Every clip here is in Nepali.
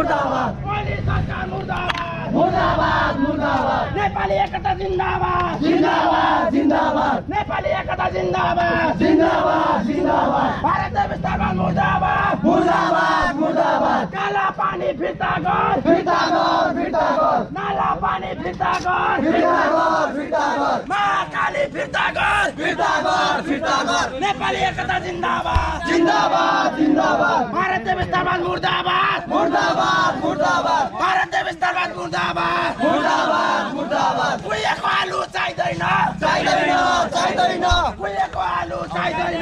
मुर्दाबाद ओली सरकार मुर्दाबाद मुर्दाबाद मुर्दाबाद नेपाली एकता जिन्दाबाद जिंदाबाद जिंदाबाद नेपाली एकता जिन्दाबाद जिंदाबाद जिंदाबाद भारतीय विस्तारवाद मुर्दाबाद मुर्दाबाद मुर्दाबाद काला पानी फिर्ता गर नाला पानी फिर्ता गर महाकाली फिर्ता गर नेपाली एकता जिन्दाबाद जिंदाबाद जिंदाबाद भारतीय विस्तारवाद मुर्दाबाद मुर्दाबाद मुर्दाबाद भारतीय विस्तारवाद मुर्दाबाद मुर्दाबाद मुर्दाबाद कुहिएको आलु चाहिँदैन कुहिएको आलु चाहिँदैन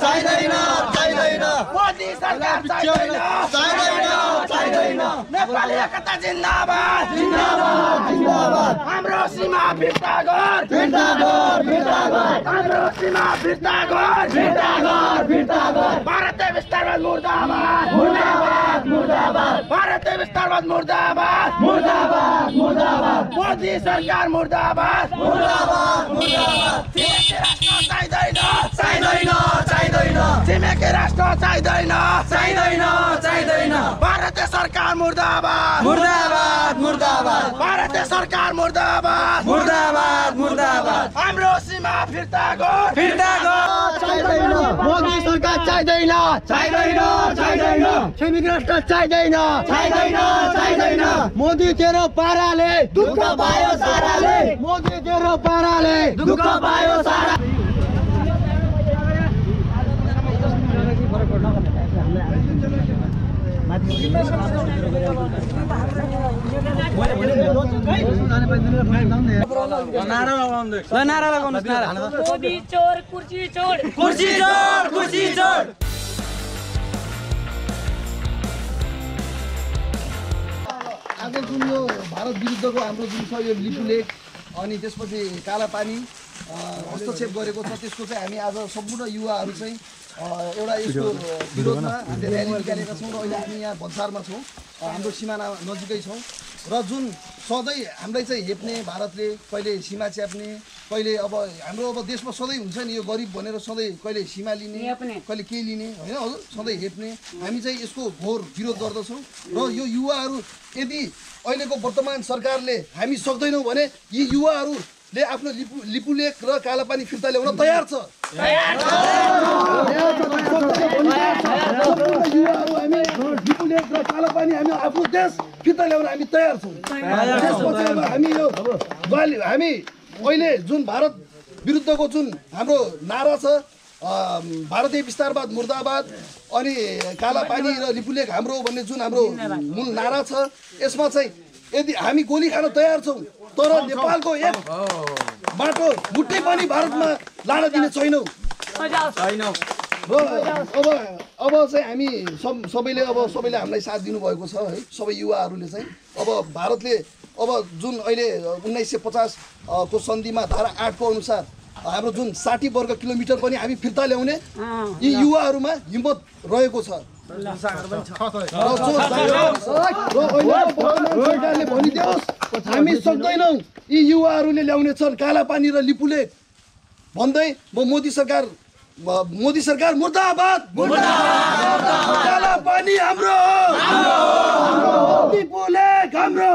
मोदी सरकार चाहिँदैन नेपाली एकता जिन्दाबाद जिंदाबाद हाम्रो सीमा फिर्ता गर हाम्रो सीमा फिर्ता गर भारतीय विस्तारवाद मुर्दाबाद भारतीय विस्तारवाद मुर्दाबाद मोदी सरकार मुर्दाबाद छिमेकी राष्ट्र चाहिँदैन भारतीय सरकार मुर्दाबाद भारतीय सरकार मुर्दाबाद हाम्रो सीमा फिर्ता गर मोदी सरकार चाहिँदैन छिमेकी राष्ट्र चाहिँदैन मोदी तेरो पाराले दुःख पायो साराले मोदी तेरो पाराले दुःख पायो सारा नारा लगाउनुहोस् नारा मोदी चोर कुर्सी चोर आज जुन यो भारत विरुद्धको हाम्रो जुन छ यो लिपुलेख अनि त्यसपछि कालापानी हस्तक्षेप गरेको छ त्यसको चाहिँ हामी आज सम्पूर्ण युवाहरू चाहिँ एउटा यसको विरोधमा हामीले र्याली निकालेका छौँ र अहिले हामी यहाँ भन्सारमा छौँ हाम्रो सिमाना नजिकै छौँ र जुन सधैँ हामीलाई चाहिँ हेप्ने भारतले कहिले सीमा च्याप्ने कहिले अब हाम्रो अब देशमा सधैँ हुन्छ नि यो गरिब भनेर सधैँ कहिले सीमा लिने कहिले के लिने होइन हजुर सधैँ हेप्ने हामी चाहिँ यसको घोर विरोध गर्दछौँ र यो युवाहरू यदि अहिलेको वर्तमान सरकारले हामी सक्दैनौँ भने यी युवाहरूले आफ्नो लिपुलेख र कालापानी फिर्ता ल्याउन तयार छ लिपुलेख र कालापानी हामी आफ्नो देश फिर्ता ल्याउन हामी तयार छौँ त्यसपछि अब हामी अहिले जुन भारत विरुद्धको जुन हाम्रो नारा छ भारतीय विस्तारवाद मुर्दाबाद अनि कालापानी र लिपुलेख हाम्रो भन्ने जुन हाम्रो मूल नारा छ यसमा चाहिँ यदि हामी गोली खान तयार छौँ तर नेपालको एक बाटो मुट्टै पनि भारतमा लान दिने छैनौँ र अब चाहिँ हामी सबैले हामीलाई साथ दिनुभएको छ है सबै युवाहरूले चाहिँ अब भारतले अब जुन अहिले 1950 को सन्धिमा धारा 8 को अनुसार हाम्रो जुन 60 वर्ग किलोमिटर पनि हामी फिर्ता ल्याउने यी युवाहरूमा हिम्मत रहेको छ सरकारले भनिदियोस् हामी सक्दैनौँ यी युवाहरूले ल्याउने छन् कालापानी र लिपुलेख भन्दै म मोदी सरकार मुर्दाबाद कालापानी हाम्रो लिपुलेख हाम्रो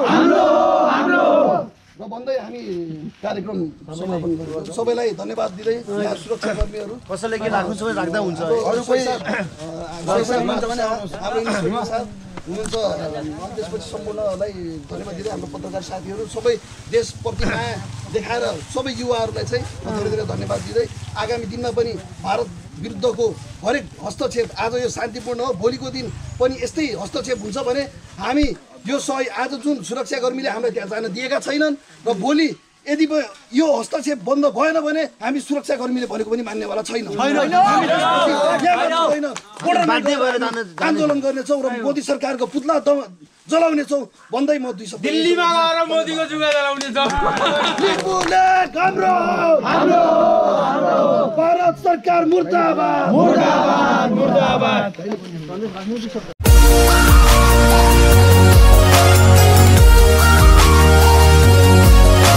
र भन्दै हामी कार्यक्रम समापन गर्छौँ सबैलाई धन्यवाद दिँदै यहाँ सुरक्षाकर्मीहरू कसैले के राख्नु सबै राख्दा हुन्छ अरू कोही हुनुहुन्छ त्यसपछि सम्पूर्णलाई धन्यवाद दिँदै हाम्रो पत्रकार साथीहरू सबै देशप्रति माया देखाएर सबै युवाहरूलाई चाहिँ धेरै धेरै धन्यवाद दिँदै आगामी दिनमा पनि भारत विरुद्धको हरेक हस्तक्षेप आज यो शान्तिपूर्ण हो भोलिको दिन पनि यस्तै हस्तक्षेप हुन्छ भने हामी यो आज जुन सुरक्षाकर्मीले हामीलाई त्यहाँ जान दिएका छैनन् र भोलि यदि यो हस्तक्षेप बन्द भएन भने हामी सुरक्षाकर्मीले भनेको पनि मान्नेवाला छैन आन्दोलन गर्नेछौँ र मोदी सरकारको पुतला जलाउनेछौँ भन्दै म दुई शब्द दिल्लीमा गएर मोदीको जुगा जलाउने छ भारत सरकार मुर्दाबाद